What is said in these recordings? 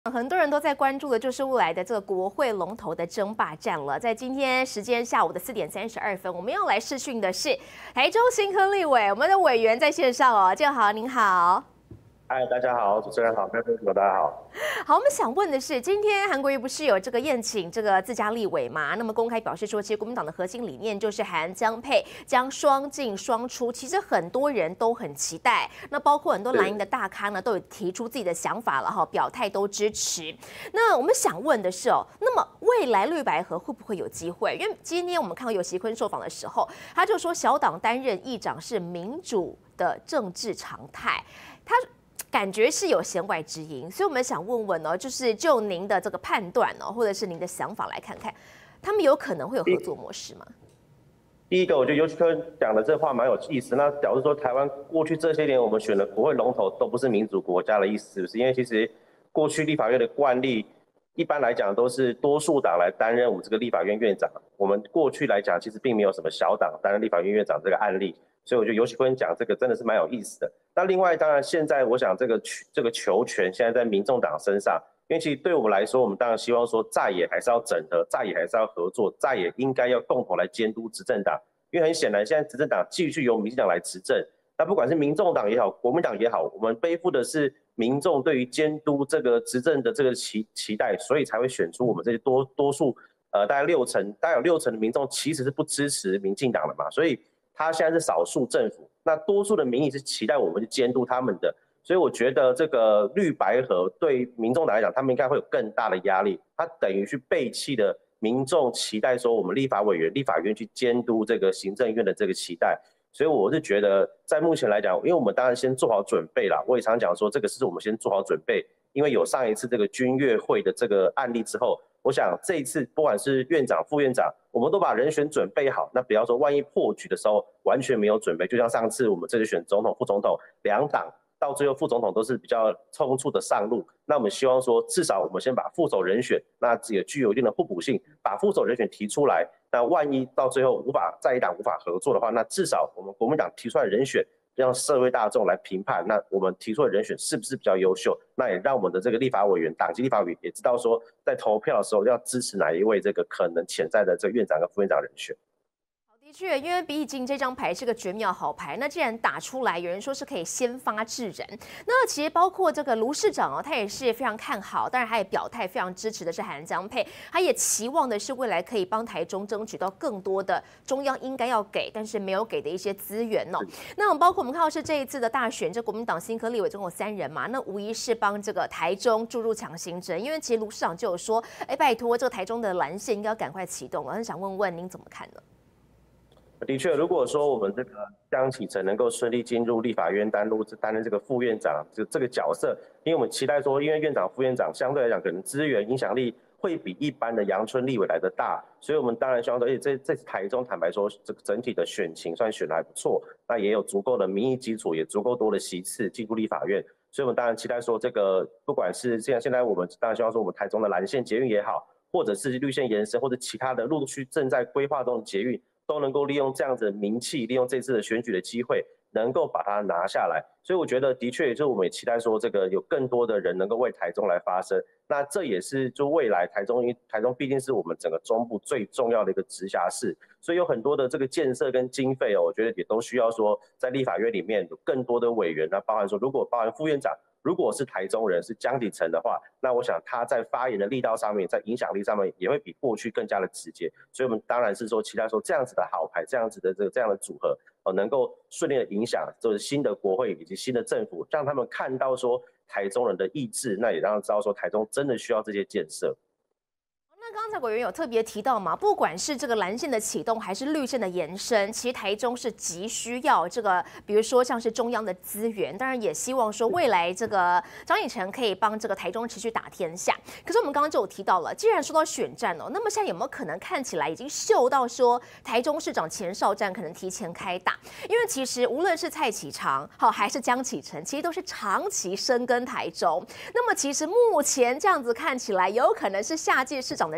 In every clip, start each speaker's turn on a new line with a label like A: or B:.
A: 很多人都在关注的就是未来的这个国会龙头的争霸战了。在今天时间下午的4:32，我们要来视讯的是台中新科立委，我们的委员在线上哦，建豪您好。
B: 嗨，大家好，主持人好，各位朋友大家好。
A: 好，我们想问的是，今天韩国瑜不是有这个宴请这个自家立委嘛？那么公开表示说，其实国民党的核心理念就是韩江配将双进双出，其实很多人都很期待。那包括很多蓝营的大咖呢，都有提出自己的想法了哈，表态都支持。那我们想问的是哦，那么未来绿白合会不会有机会？因为今天我们看到游锡堃受访的时候，他就说小党担任议长是民主的政治常态，他感觉是有弦外之音，所以我们想问问哦，就是就您的这个判断哦，或者是您的想法来看看，他们有可能会有合作模式吗？
B: 第一个，我觉得游锡堃讲的这话蛮有意思。那表示说，台湾过去这些年我们选的国会龙头都不是民主国家的意思，是不是？因为其实过去立法院的惯例，一般来讲都是多数党来担任我们这个立法院院长。我们过去来讲，其实并没有什么小党担任立法院院长这个案例。所以我觉得游锡堃讲这个真的是蛮有意思的。那另外，当然现在我想这个球权现在在民众党身上，因为其实对我们来说，我们当然希望说在野还是要整合，在野还是要合作，在野应该要共同来监督执政党。因为很显然，现在执政党继续由民进党来执政，那不管是民众党也好，国民党也好，我们背负的是民众对于监督这个执政的这个期待，所以才会选出我们这些多数大概有六成的民众其实是不支持民进党的嘛，所以他现在是少数政府，那多数的民意是期待我们去监督他们的，所以我觉得这个绿白合对民众党来讲，他们应该会有更大的压力，他等于去背弃了民众期待说我们立法委员、立法院去监督这个行政院的这个期待，所以我是觉得在目前来讲，因为我们当然先做好准备啦，我也常讲说这个是我们先做好准备，因为有上一次这个军乐会的这个案例之后。我想这一次不管是院长、副院长，我们都把人选准备好。那不要说万一破局的时候完全没有准备，就像上次我们这次选总统、副总统两党，到最后副总统都是比较匆促的上路。那我们希望说，至少我们先把副手人选，那也具有一定的互补性，把副手人选提出来。那万一到最后在野党无法合作的话，那至少我们国民党提出来的人选。让社会大众来评判，那我们提出的人选是不是比较优秀？那也让我们的这个立法委员、党籍立法委员也知道说，在投票的时候要支持哪一位这个可能潜在的这个院长跟副院长人选。
A: 的确，因为毕竟这张牌是个绝妙好牌，那既然打出来，有人说是可以先发制人。那其实包括这个卢市长哦，他也是非常看好，当然他也表态非常支持的是韩江配，他也期望的是未来可以帮台中争取到更多的中央应该要给，但是没有给的一些资源哦。那我们包括我们看到是这一次的大选，这国民党新科立委总共有3人嘛，那无疑是帮这个台中注入强心针，因为其实卢市长就有说，拜托这个台中的蓝线应该要赶快启动了，很想问问您怎么看呢？
B: 的确，如果说我们这个江启臣能够顺利进入立法院担任这个副院长这个角色，因为我们期待说，因为院长、副院长相对来讲可能资源影响力会比一般的阳春立委来的大，所以我们当然希望说，而且这次台中坦白说，这个整体的选情算选得还不错，那也有足够的民意基础，也足够多的席次进入立法院，所以我们当然期待说，这个不管是现在我们当然希望说，我们台中的蓝线捷运也好，或者是绿线延伸，或者其他的陆续正在规划中的捷运。都能够利用这样子的名气，利用这次的选举的机会，能够把它拿下来。所以我觉得，的确，就是我们也期待说，这个有更多的人能够为台中来发声。那这也是就未来台中，因为台中毕竟是我们整个中部最重要的一个直辖市，所以有很多的这个建设跟经费哦，我觉得也都需要说，在立法院里面有更多的委员，那包含说，包含副院长。如果是台中人是江启臣的话，那我想他在发言的力道上面，在影响力上面也会比过去更加的直接。所以我们当然是说期待说这样子的好牌，这样子的这样的组合，能够顺利的影响就是新的国会以及新的政府，让他们看到说台中人的意志，那也让他们知道说台中真的需要这些建设。
A: 刚才委员有特别提到嘛，不管是这个蓝线的启动还是绿线的延伸，其实台中是急需要这个，比如说像是中央的资源，当然也希望说未来这个张以成可以帮这个台中持续打天下。可是我们刚刚就有提到了，既然说到选战哦，那么现在有没有可能看起来已经嗅到说台中市长前哨战可能提前开打？因为其实无论是蔡启昌好还是江启臣，其实都是长期深耕台中。那么其实目前这样子看起来，有可能是下届市长的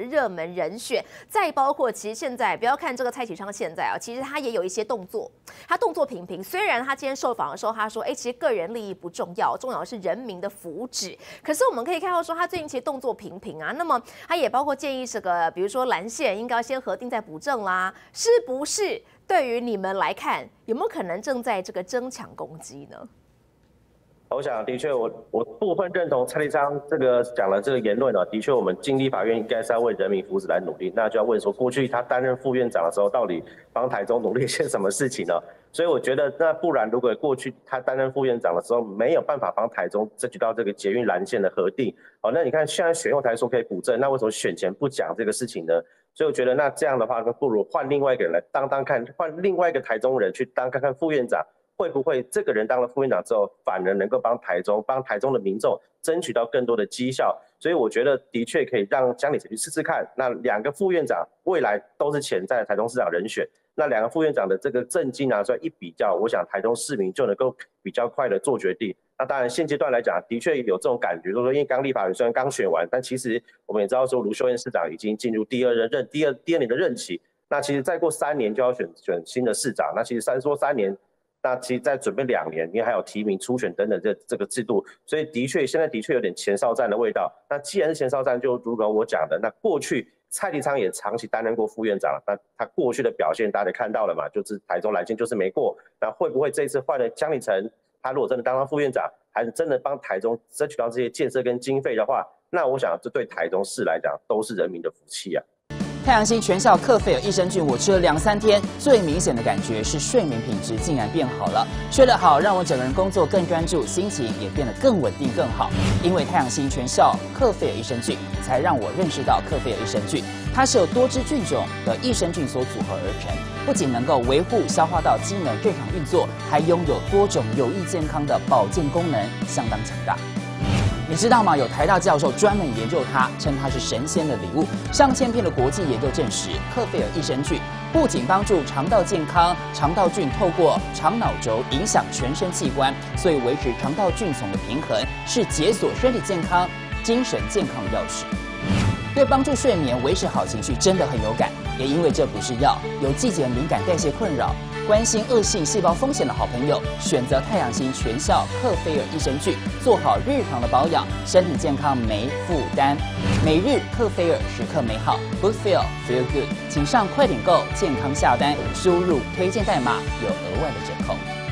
A: 热门人选。再包括，其实现在不要看这个蔡启昌现在啊，其实他也有一些动作，他动作频频。虽然他今天受访的时候他说，其实个人利益不重要，重要的是人民的福祉。可是我们可以看到说，他最近其实动作频频啊。那么他也包括建议这个，比如说蓝线应该先核定再补正啦，是不是？对于你们来看，有没有可能正在这个争抢攻击呢？
B: 我想，的确，我部分认同蔡立昌这个讲的这个言论啊。的确，我们经立法院应该是要为人民福祉来努力。那就要问说，过去他担任副院长的时候，到底帮台中努力些什么事情呢？所以我觉得，那不然如果过去他担任副院长的时候没有办法帮台中争取到这个捷运蓝线的核定，那你看现在选后才说可以补正，那为什么选前不讲这个事情呢？所以我觉得，那这样的话，不如换另外一个人来当看，换另外一个台中人去当看看副院长。会不会这个人当了副院长之后，反而能够帮台中的民众争取到更多的绩效？所以我觉得的确可以让江里成去试试看。那2个副院长未来都是潜在的台中市长人选，那2个副院长的这个政绩拿出来一比较，我想台中市民就能够比较快的做决定。那当然现阶段来讲，的确有这种感觉，就是说因为刚立法委虽然刚选完，但其实我们也知道说卢秀燕市长已经进入第二年的任期，那其实再过3年就要选新的市长，那其实说3年。那其实在准备2年，因为还有提名、初选等等这个制度，所以现在的确有点前哨战的味道。那既然是前哨战，就如同我讲的，那过去蔡立昌也长期担任过副院长，那他过去的表现大家看到了嘛，就是台中蓝线就是没过。那会不会这一次换了江里成，他如果真的当上副院长，还是真的帮台中争取到这些建设跟经费的话，那我想这对台中市来讲都是人民的福气啊。
C: 太阳星全效克菲尔益生菌，我吃了2、3天，最明显的感觉是睡眠品质竟然变好了。睡得好，让我整个人工作更专注，心情也变得更稳定、更好。因为太阳星全效克菲尔益生菌，才让我认识到克菲尔益生菌，它是由多支菌种的益生菌所组合而成，不仅能够维护消化道机能正常运作，还拥有多种有益健康的保健功能，相当强大。你知道吗？有台大教授专门研究它，称它是神仙的礼物。上千篇的国际研究证实，克菲尔益生菌不仅帮助肠道健康，肠道菌透过肠脑轴影响全身器官，所以维持肠道菌丛的平衡，是解锁身体健康、精神健康的钥匙。对帮助睡眠、维持好情绪真的很有感，也因为这不是药，有季节敏感、代谢困扰、关心恶性细胞风险的好朋友，选择太阳星全效克菲尔益生菌，做好日常的保养，身体健康没负担。每日克菲尔，时刻美好 ，Good Feel Feel Good， 请上快点购健康下单，输入推荐代码有额外的折扣。